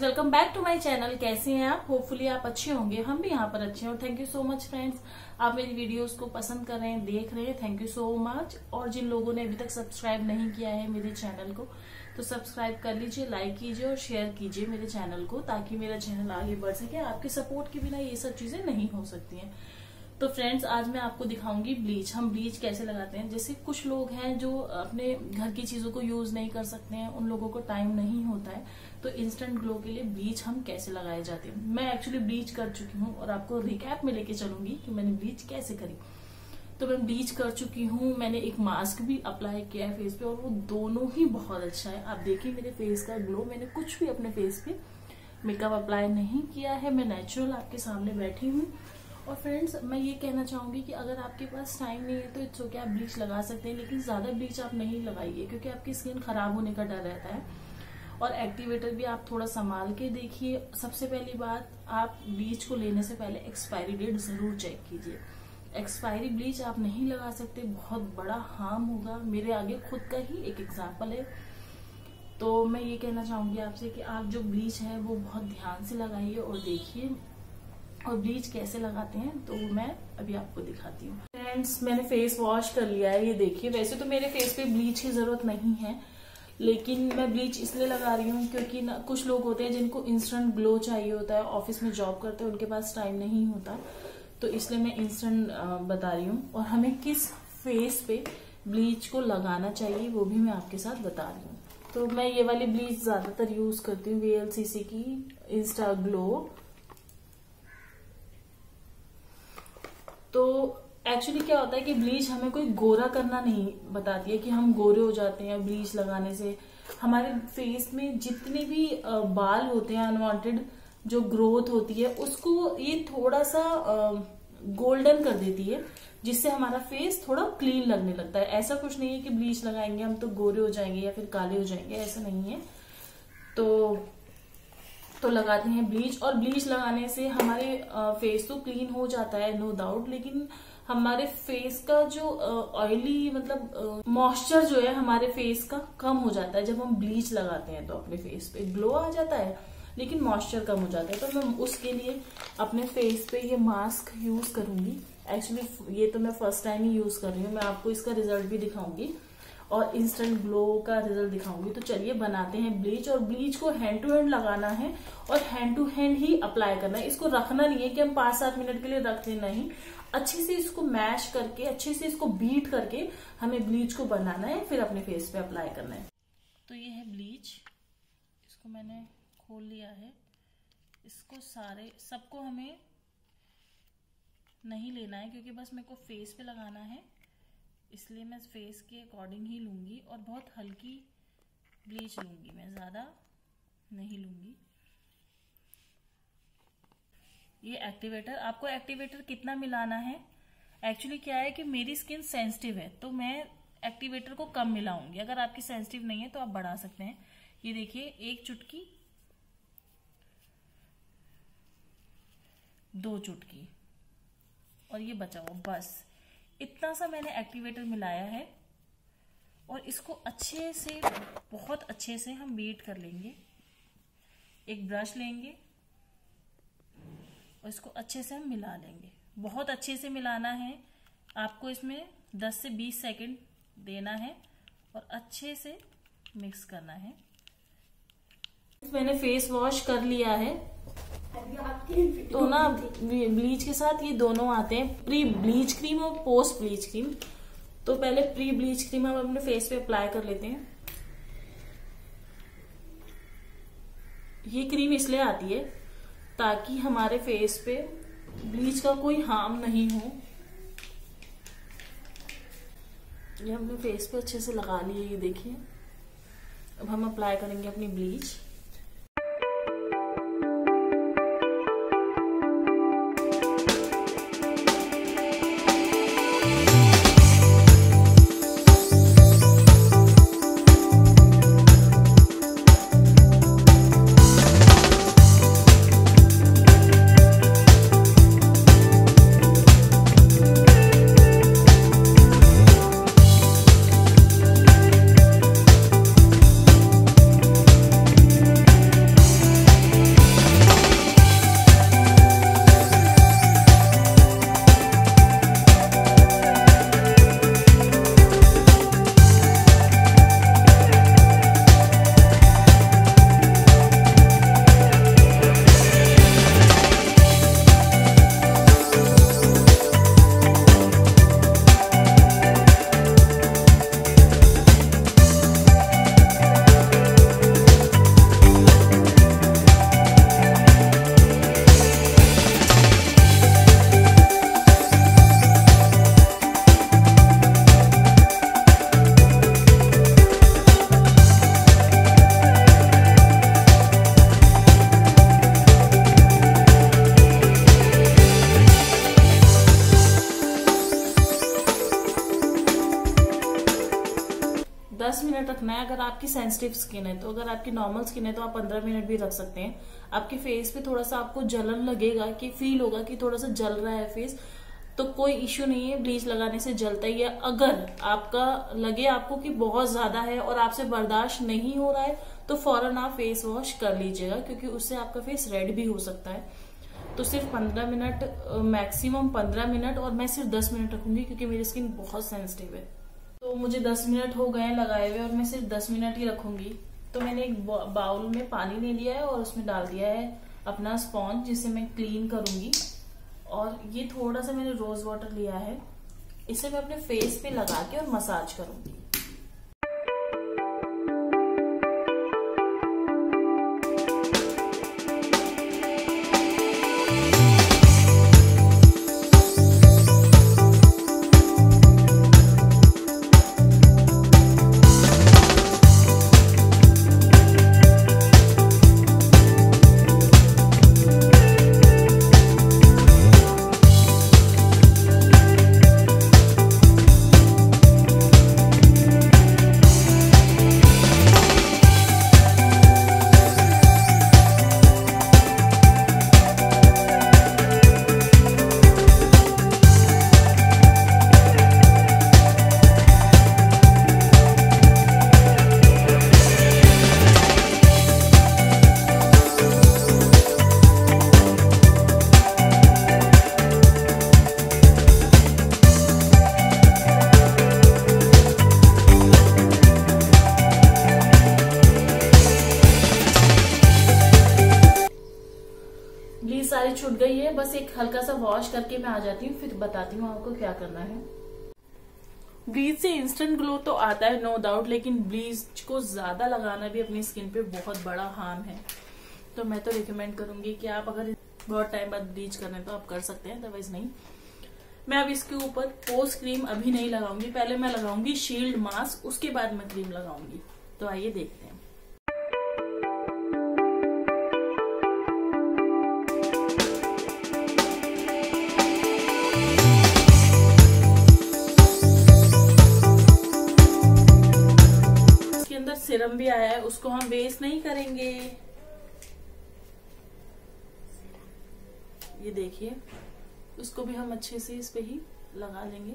Welcome back to my channel. कैसे हैं आप? होपफुली आप अच्छे होंगे, हम भी यहाँ पर अच्छे हैं। और thank you so much friends, आप मेरी वीडियोस को पसंद कर रहे हैं, देख रहे हैं, थैंक यू सो मच। और जिन लोगों ने अभी तक सब्सक्राइब नहीं किया है मेरे चैनल को, तो सब्सक्राइब कर लीजिए, लाइक कीजिए और शेयर कीजिए मेरे चैनल को, ताकि मेरा चैनल आगे बढ़ सके। आपके सपोर्ट के बिना ये सब चीजें नहीं हो सकती हैं। तो फ्रेंड्स, आज मैं आपको दिखाऊंगी ब्लीच। हम ब्लीच कैसे लगाते हैं। जैसे कुछ लोग हैं जो अपने घर की चीजों को यूज नहीं कर सकते हैं, उन लोगों को टाइम नहीं होता है, तो इंस्टेंट ग्लो के लिए ब्लीच हम कैसे लगाए जाते हैं। मैं एक्चुअली ब्लीच कर चुकी हूँ और आपको रिकैप में लेके चलूंगी कि मैंने ब्लीच कैसे करी। तो मैं ब्लीच कर चुकी हूँ, मैंने एक मास्क भी अप्लाई किया है फेस पे और वो दोनों ही बहुत अच्छा है। आप देखिए मेरे फेस का ग्लो, मैंने कुछ भी अपने फेस पे मेकअप अप्लाई नहीं किया है, मैं नेचुरल आपके सामने बैठी हूँ। और फ्रेंड्स, मैं ये कहना चाहूंगी कि अगर आपके पास टाइम नहीं है तो इट्स ओके, आप ब्लीच लगा सकते हैं, लेकिन ज्यादा ब्लीच आप नहीं लगाइए क्योंकि आपकी स्किन खराब होने का डर रहता है। और एक्टिवेटर भी आप थोड़ा संभाल के देखिए। सबसे पहली बात, आप ब्लीच को लेने से पहले एक्सपायरी डेट जरूर चेक कीजिए। एक्सपायरी ब्लीच आप नहीं लगा सकते, बहुत बड़ा हार्म होगा। मेरे आगे खुद का ही एक एग्जाम्पल है। तो मैं ये कहना चाहूंगी आपसे कि आप जो ब्लीच है वो बहुत ध्यान से लगाइए और देखिए। और ब्लीच कैसे लगाते हैं तो मैं अभी आपको दिखाती हूँ। फ्रेंड्स, मैंने फेस वॉश कर लिया है, ये देखिए। वैसे तो मेरे फेस पे ब्लीच की जरूरत नहीं है, लेकिन मैं ब्लीच इसलिए लगा रही हूँ क्योंकि ना कुछ लोग होते हैं जिनको इंस्टेंट ग्लो चाहिए होता है, ऑफिस में जॉब करते हैं, उनके पास टाइम नहीं होता, तो इसलिए मैं इंस्टेंट बता रही हूँ। और हमें किस फेस पे ब्लीच को लगाना चाहिए वो भी मैं आपके साथ बता रही हूँ। तो मैं ये वाली ब्लीच ज्यादातर यूज करती हूँ, VLCC की इंस्टा ग्लो। तो एक्चुअली क्या होता है कि ब्लीच हमें कोई गोरा करना नहीं बताती है कि हम गोरे हो जाते हैं ब्लीच लगाने से। हमारे फेस में जितने भी बाल होते हैं, अनवांटेड जो ग्रोथ होती है, उसको ये थोड़ा सा गोल्डन कर देती है, जिससे हमारा फेस थोड़ा क्लीन लगने लगता है। ऐसा कुछ नहीं है कि ब्लीच लगाएंगे हम तो गोरे हो जाएंगे या फिर काले हो जाएंगे, ऐसा नहीं है। तो लगाते हैं ब्लीच। और ब्लीच लगाने से हमारे फेस तो क्लीन हो जाता है, नो डाउट, लेकिन हमारे फेस का जो ऑयली मतलब मॉइस्चर जो है हमारे फेस का कम हो जाता है। जब हम ब्लीच लगाते हैं तो अपने फेस पे ग्लो आ जाता है, लेकिन मॉइस्चर कम हो जाता है। तो मैं उसके लिए अपने फेस पे ये मास्क यूज करूंगी। एक्चुअली ये तो मैं फर्स्ट टाइम ही यूज कर रही हूँ, मैं आपको इसका रिजल्ट भी दिखाऊंगी और इंस्टेंट ग्लो का रिजल्ट दिखाऊंगी। तो चलिए बनाते हैं ब्लीच। और ब्लीच को हैंड टू हैंड लगाना है और हैंड टू हैंड ही अप्लाई करना है। इसको रखना नहीं है कि हम 5-7 मिनट के लिए रख दें, नहीं, अच्छे से इसको मैश करके, अच्छे से इसको बीट करके हमें ब्लीच को बनाना है, फिर अपने फेस पे अप्लाई करना है। तो ये है ब्लीच, इसको मैंने खोल लिया है। इसको सबको हमें नहीं लेना है क्योंकि बस मेरे को फेस पे लगाना है, इसलिए मैं फेस के अकॉर्डिंग ही लूंगी और बहुत हल्की ब्लीच लूंगी, मैं ज्यादा नहीं लूंगी। ये एक्टिवेटर, आपको एक्टिवेटर कितना मिलाना है, एक्चुअली क्या है कि मेरी स्किन सेंसिटिव है तो मैं एक्टिवेटर को कम मिलाऊंगी। अगर आपकी सेंसिटिव नहीं है तो आप बढ़ा सकते हैं। ये देखिए, 1 चुटकी, 2 चुटकी और ये बचा हुआ, बस इतना सा मैंने एक्टिवेटर मिलाया है। और इसको अच्छे से, बहुत अच्छे से हम बीट कर लेंगे। एक ब्रश लेंगे और इसको अच्छे से हम मिला लेंगे। बहुत अच्छे से मिलाना है आपको, इसमें 10 से 20 सेकंड देना है और अच्छे से मिक्स करना है। मैंने फेस वॉश कर लिया है, तो ना ब्लीच के साथ ये दोनों आते हैं, प्री ब्लीच क्रीम और पोस्ट ब्लीच क्रीम। तो पहले प्री ब्लीच क्रीम हम अपने फेस पे अप्लाई कर लेते हैं। ये क्रीम इसलिए आती है ताकि हमारे फेस पे ब्लीच का कोई हार्म नहीं हो। ये हमने फेस पे अच्छे से लगा लिया, ये देखिए। अब हम अप्लाई करेंगे अपनी ब्लीच। 10 मिनट रखना है अगर आपकी सेंसिटिव स्किन है। तो अगर आपकी नॉर्मल स्किन है तो आप 15 मिनट भी रख सकते हैं। आपके फेस पे थोड़ा सा आपको जलन लगेगा, कि फील होगा कि थोड़ा सा जल रहा है फेस, तो कोई इश्यू नहीं है, ब्लीच लगाने से जलता ही है। अगर आपका लगे आपको कि बहुत ज्यादा है और आपसे बर्दाश्त नहीं हो रहा है तो फौरन आप फेस वॉश कर लीजिएगा, क्योंकि उससे आपका फेस रेड भी हो सकता है। तो सिर्फ 15 मिनट, मैक्सिमम 15 मिनट, और मैं सिर्फ 10 मिनट रखूंगी क्योंकि मेरी स्किन बहुत सेंसिटिव है। तो मुझे 10 मिनट हो गए लगाए हुए और मैं सिर्फ 10 मिनट ही रखूंगी। तो मैंने एक बाउल में पानी ले लिया है और उसमें डाल दिया है अपना स्पॉन्ज, जिसे मैं क्लीन करूंगी। और ये थोड़ा सा मैंने रोज वाटर लिया है, इसे मैं अपने फेस पे लगा के और मसाज करूंगी। ब्लीच सारी छूट गई है, बस एक हल्का सा वॉश करके मैं आ जाती हूँ, फिर बताती हूँ आपको क्या करना है। ब्लीच से इंस्टेंट ग्लो तो आता है नो डाउट, लेकिन ब्लीच को ज्यादा लगाना भी अपनी स्किन पे बहुत बड़ा हार्म है। तो मैं तो रिकमेंड करूंगी कि आप अगर बहुत टाइम बाद ब्लीच करना है तो आप कर सकते हैं, अदरवाइज नहीं। मैं अब इसके ऊपर पोस्ट क्रीम अभी नहीं लगाऊंगी, पहले मैं लगाऊंगी शील्ड मास्क, उसके बाद मैं क्रीम लगाऊंगी। तो आइए देखते हैं। सीरम भी आया है, उसको हम वेस्ट नहीं करेंगे। ये देखिए, उसको भी हम अच्छे से इस पे ही लगा लेंगे।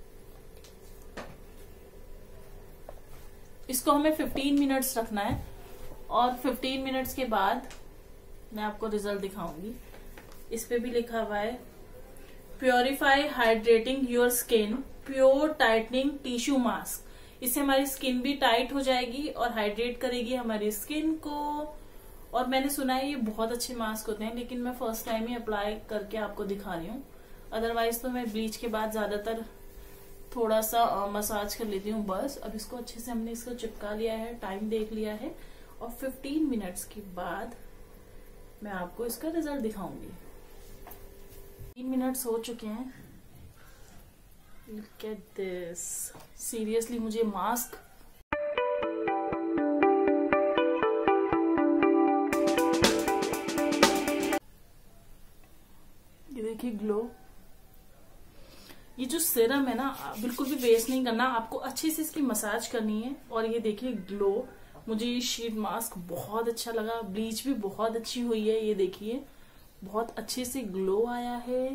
इसको हमें 15 मिनट्स रखना है और 15 मिनट्स के बाद मैं आपको रिजल्ट दिखाऊंगी। इस पे भी लिखा हुआ है purify hydrating your skin pure tightening tissue mask. इससे हमारी स्किन भी टाइट हो जाएगी और हाइड्रेट करेगी हमारी स्किन को। और मैंने सुना है ये बहुत अच्छे मास्क होते हैं, लेकिन मैं फर्स्ट टाइम ही अप्लाई करके आपको दिखा रही हूँ। अदरवाइज तो मैं ब्लीच के बाद ज्यादातर थोड़ा सा मसाज कर लेती हूँ बस। अब इसको अच्छे से हमने इसको चिपका लिया है, टाइम देख लिया है, और 15 मिनट्स के बाद मैं आपको इसका रिजल्ट दिखाऊंगी। 3 मिनट्स हो चुके हैं। Look at this. सीरियसली मुझे मास्क ये देखिए ग्लो। ये जो सीरम है ना, बिल्कुल भी वेस्ट नहीं करना, आपको अच्छे से इसकी मसाज करनी है। और ये देखिए ग्लो, मुझे ये शीट मास्क बहुत अच्छा लगा, ब्लीच भी बहुत अच्छी हुई है। ये देखिए बहुत अच्छे से ग्लो आया है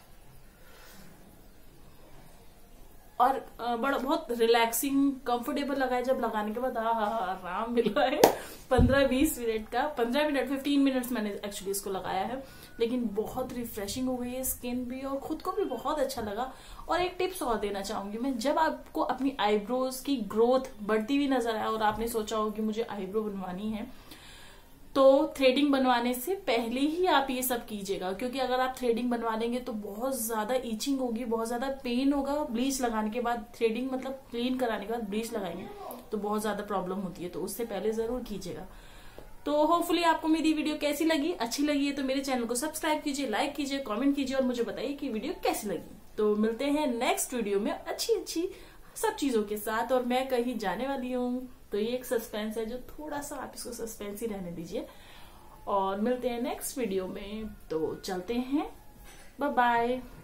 और बहुत रिलैक्सिंग कंफर्टेबल लगा है। जब लगाने के बाद आराम मिल रहा है। 15-20 मिनट का, 15 मिनट 15 मिनट्स मैंने एक्चुअली इसको लगाया है, लेकिन बहुत रिफ्रेशिंग हो गई है स्किन भी और खुद को भी बहुत अच्छा लगा। और एक टिप्स और देना चाहूंगी मैं, जब आपको अपनी आईब्रोज की ग्रोथ बढ़ती हुई नजर आए और आपने सोचा हो कि मुझे आईब्रो बनवानी है, तो थ्रेडिंग बनवाने से पहले ही आप ये सब कीजिएगा, क्योंकि अगर आप थ्रेडिंग बनवा लेंगे तो बहुत ज्यादा ईचिंग होगी, बहुत ज्यादा पेन होगा। ब्लीच लगाने के बाद, थ्रेडिंग मतलब क्लीन कराने के बाद ब्लीच लगाएंगे तो बहुत ज्यादा प्रॉब्लम होती है, तो उससे पहले जरूर कीजिएगा। तो होपफुली आपको मेरी वीडियो कैसी लगी, अच्छी लगी है तो मेरे चैनल को सब्सक्राइब कीजिए, लाइक कीजिए, कमेंट कीजिए और मुझे बताइए कि वीडियो कैसी लगी। तो मिलते हैं नेक्स्ट वीडियो में अच्छी सब चीजों के साथ। और मैं कहीं जाने वाली हूँ, तो ये एक सस्पेंस है जो थोड़ा सा आप इसको सस्पेंस ही रहने दीजिए। और मिलते हैं नेक्स्ट वीडियो में, तो चलते हैं, बाय बाय।